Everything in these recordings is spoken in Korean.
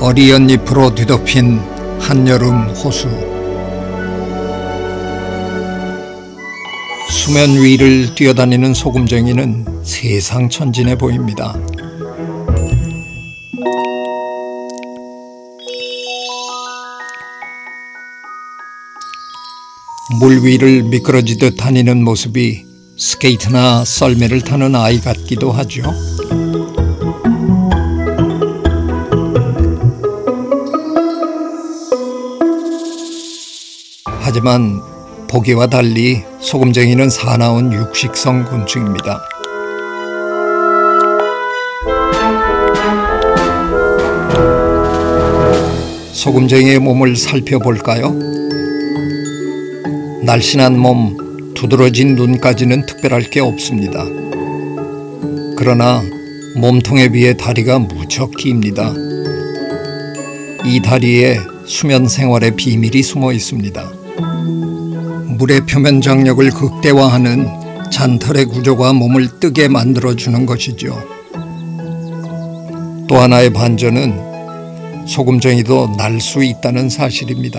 어리연 잎으로 뒤덮인 한여름 호수. 수면 위를 뛰어다니는 소금쟁이는 세상 천진해 보입니다. 물 위를 미끄러지듯 다니는 모습이 스케이트나 썰매를 타는 아이 같기도 하죠. 하지만 보기와 달리 소금쟁이는 사나운 육식성 곤충입니다. 소금쟁이의 몸을 살펴볼까요? 날씬한 몸, 두드러진 눈까지는 특별할 게 없습니다. 그러나 몸통에 비해 다리가 무척 깁니다. 이 다리에 수면 생활의 비밀이 숨어 있습니다. 물의 표면 장력을 극대화하는 잔털의 구조가 몸을 뜨게 만들어주는 것이죠. 또 하나의 반전은 소금쟁이도 날 수 있다는 사실입니다.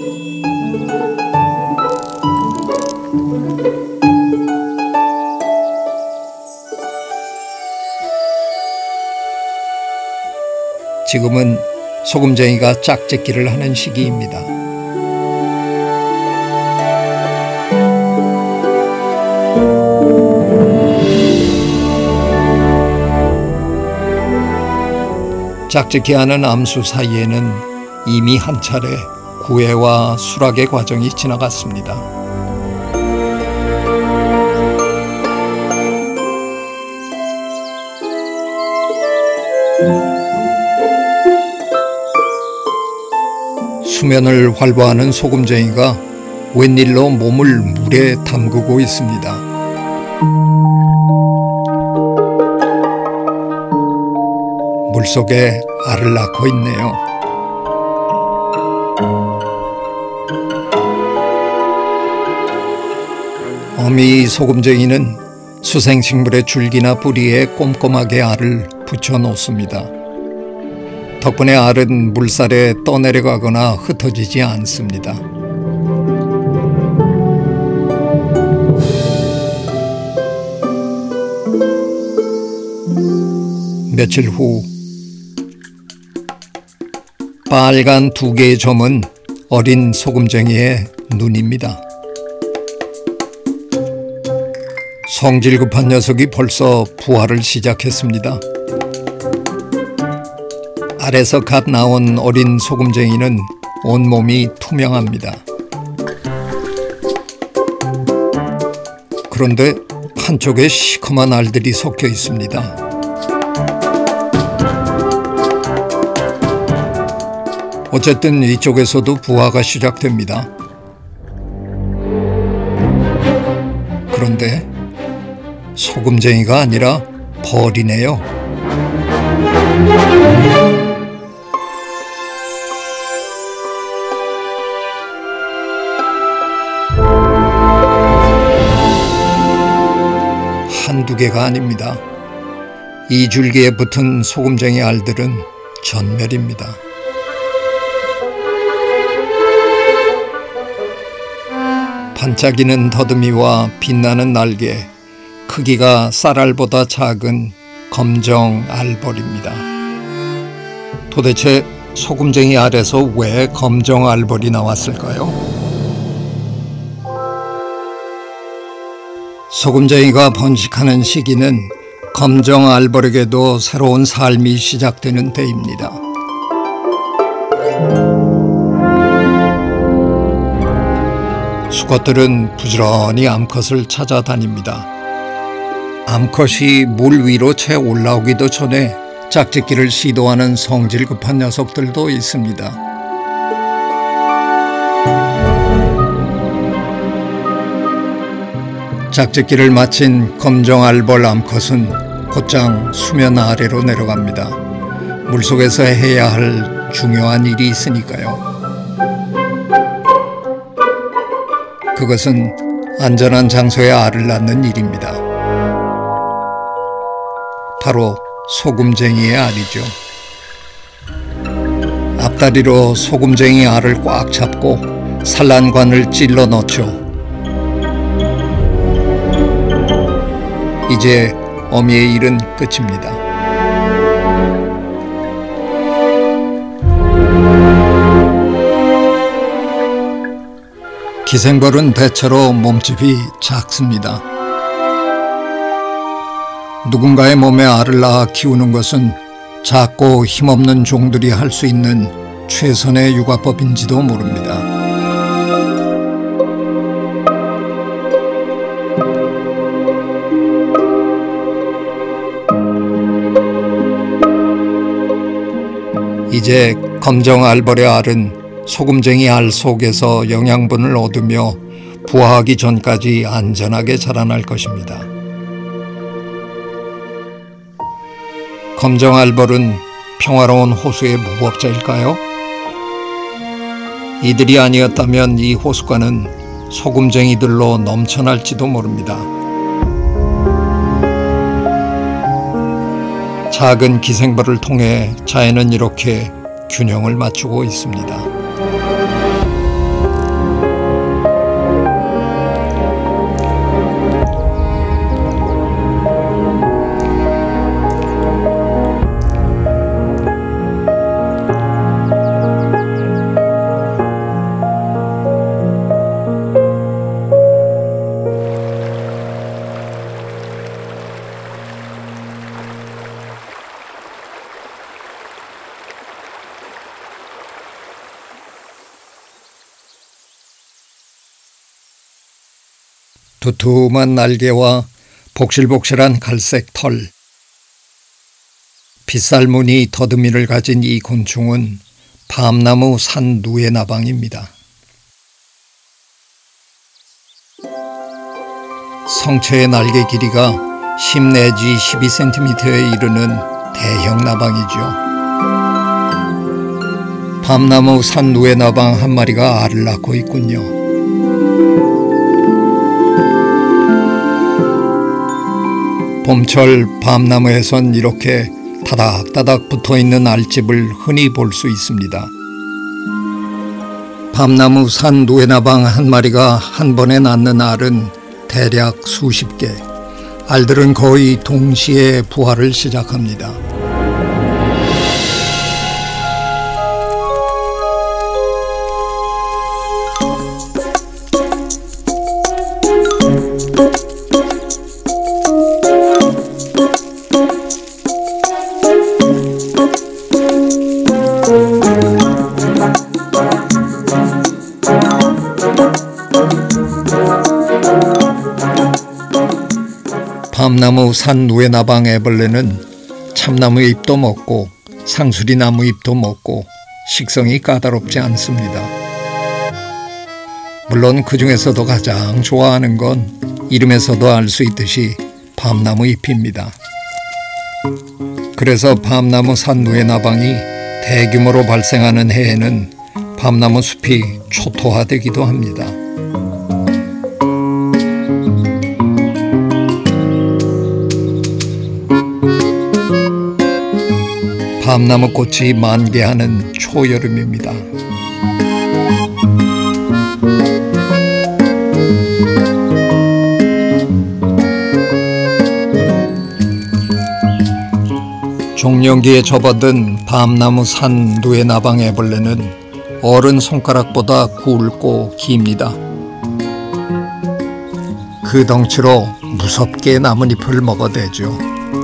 지금은 소금쟁이가 짝짓기를 하는 시기입니다. 짝짓기하는 암수 사이에는 이미 한 차례 구애와 수락의 과정이 지나갔습니다. 수면을 활보하는 소금쟁이가 웬일로 몸을 물에 담그고 있습니다. 물속에 알을 낳고 있네요. 어미 소금쟁이는 수생식물의 줄기나 뿌리에 꼼꼼하게 알을 붙여 놓습니다. 덕분에 알은 물살에 떠내려가거나 흩어지지 않습니다. 며칠 후 빨간 두 개의 점은 어린 소금쟁이의 눈입니다. 성질 급한 녀석이 벌써 부화를 시작했습니다. 알에서 갓 나온 어린 소금쟁이는 온몸이 투명합니다. 그런데 한쪽에 시커먼 알들이 섞여 있습니다. 어쨌든 이쪽에서도 부화가 시작됩니다. 그런데 소금쟁이가 아니라 벌이네요. 한두 개가 아닙니다. 이 줄기에 붙은 소금쟁이 알들은 전멸입니다. 반짝이는 더듬이와 빛나는 날개, 크기가 쌀알보다 작은 검정 알벌입니다. 도대체 소금쟁이 알에서 왜 검정 알벌이 나왔을까요? 소금쟁이가 번식하는 시기는 검정 알벌에게도 새로운 삶이 시작되는 때입니다. 수컷들은 부지런히 암컷을 찾아다닙니다. 암컷이 물 위로 채 올라오기도 전에 짝짓기를 시도하는 성질 급한 녀석들도 있습니다. 짝짓기를 마친 검정 알벌 암컷은 곧장 수면 아래로 내려갑니다. 물속에서 해야 할 중요한 일이 있으니까요. 그것은 안전한 장소에 알을 낳는 일입니다. 바로 소금쟁이의 알이죠. 앞다리로 소금쟁이 알을 꽉 잡고 산란관을 찔러 넣죠. 이제 어미의 일은 끝입니다. 기생벌은 대체로 몸집이 작습니다. 누군가의 몸에 알을 낳아 키우는 것은 작고 힘없는 종들이 할 수 있는 최선의 육아법인지도 모릅니다. 이제 검정 알벌의 알은 소금쟁이 알 속에서 영양분을 얻으며 부화하기 전까지 안전하게 자라날 것입니다. 검정 알벌은 평화로운 호수의 무법자일까요? 이들이 아니었다면 이 호수가는 소금쟁이들로 넘쳐날지도 모릅니다. 작은 기생벌을 통해 자연은 이렇게 균형을 맞추고 있습니다. 두툼한 날개와 복실복실한 갈색 털, 빗살무늬 더듬이를 가진 이 곤충은 밤나무 산 누에나방입니다. 성체의 날개 길이가 10 내지 12cm에 이르는 대형 나방이죠. 밤나무 산 누에나방 한 마리가 알을 낳고 있군요. 봄철 밤나무에선 이렇게 다닥다닥 붙어있는 알집을 흔히 볼 수 있습니다. 밤나무 산 누에나방 한 마리가 한 번에 낳는 알은 대략 수십 개, 알들은 거의 동시에 부화를 시작합니다. 밤나무 산 누에나방 애벌레는 참나무 잎도 먹고 상수리나무 잎도 먹고 식성이 까다롭지 않습니다. 물론 그 중에서도 가장 좋아하는 건 이름에서도 알 수 있듯이 밤나무 잎입니다. 그래서 밤나무 산 누에나방이 대규모로 발생하는 해에는 밤나무 숲이 초토화되기도 합니다. 밤나무 꽃이 만개하는 초여름입니다. 종령기에 접어든 밤나무 산 누에나방 애벌레는 어른 손가락보다 굵고 깁니다. 그 덩치로 무섭게 나뭇잎을 먹어대죠.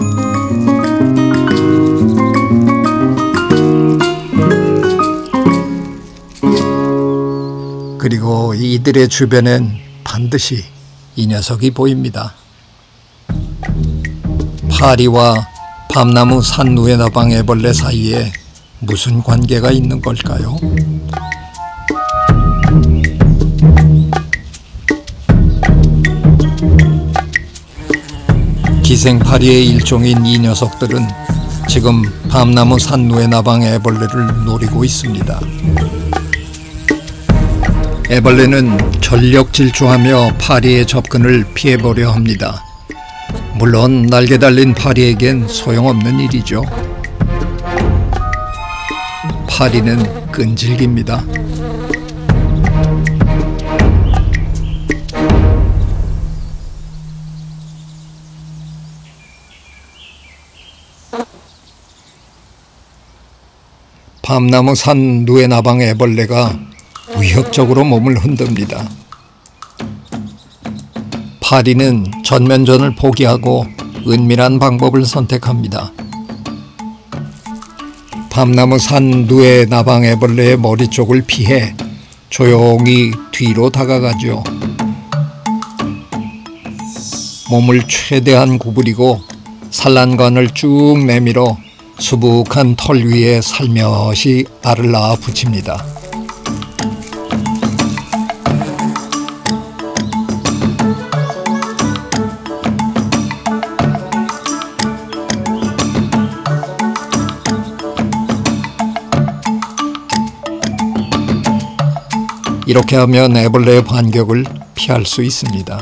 그리고 이들의 주변엔 반드시 이 녀석이 보입니다. 파리와 밤나무 산 누에나방 애벌레 사이에 무슨 관계가 있는 걸까요? 기생파리의 일종인 이 녀석들은 지금 밤나무 산 누에나방 애벌레를 노리고 있습니다. 애벌레는 전력 질주하며 파리의 접근을 피해보려 합니다. 물론 날개 달린 파리에겐 소용없는 일이죠. 파리는 끈질깁니다. 밤나무 산 누에나방 애벌레가 위협적으로 몸을 흔듭니다. 파리는 전면전을 포기하고 은밀한 방법을 선택합니다. 밤나무 산 누에나방 애벌레의 머리 쪽을 피해 조용히 뒤로 다가가죠. 몸을 최대한 구부리고 산란관을 쭉 내밀어 수북한 털 위에 살며시 알을 낳아 붙입니다. 이렇게 하면 애벌레의 반격을 피할 수 있습니다.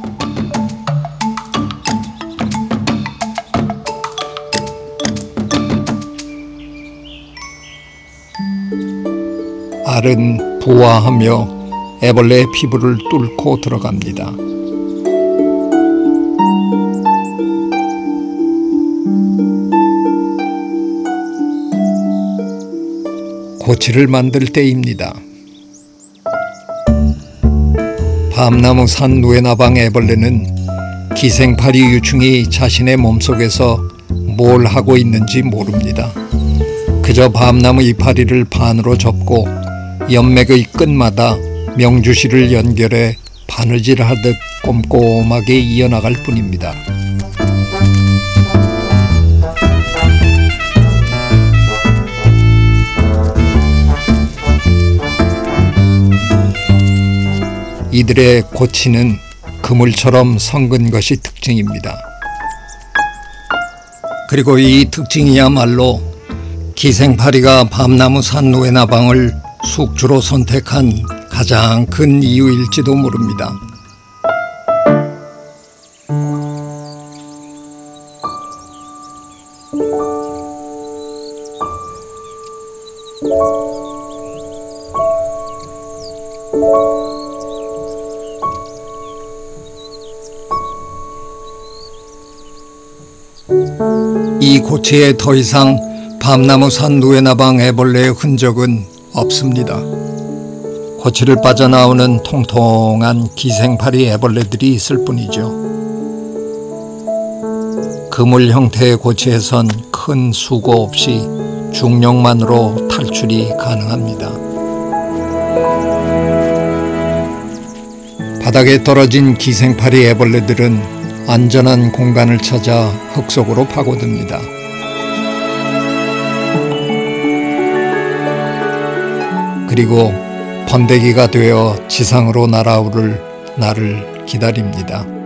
알은 부화하며 애벌레의 피부를 뚫고 들어갑니다. 고치를 만들 때입니다. 밤나무 산 누에나방 애벌레는 기생파리 유충이 자신의 몸속에서 뭘 하고 있는지 모릅니다. 그저 밤나무 이파리를 반으로 접고 연맥의 끝마다 명주실을 연결해 바느질하듯 꼼꼼하게 이어나갈 뿐입니다. 이들의 고치는 그물처럼 성근 것이 특징입니다. 그리고 이 특징이야말로 기생파리가 밤나무 산 누에나방을 숙주로 선택한 가장 큰 이유일지도 모릅니다. 이 고치에 더 이상 밤나무 산 누에나방 애벌레의 흔적은 없습니다. 고치를 빠져나오는 통통한 기생파리 애벌레들이 있을 뿐이죠. 그물 형태의 고치에선 큰 수고 없이 중력만으로 탈출이 가능합니다. 바닥에 떨어진 기생파리 애벌레들은 안전한 공간을 찾아 흙 속으로 파고듭니다. 그리고 번데기가 되어 지상으로 날아오를 날을 기다립니다.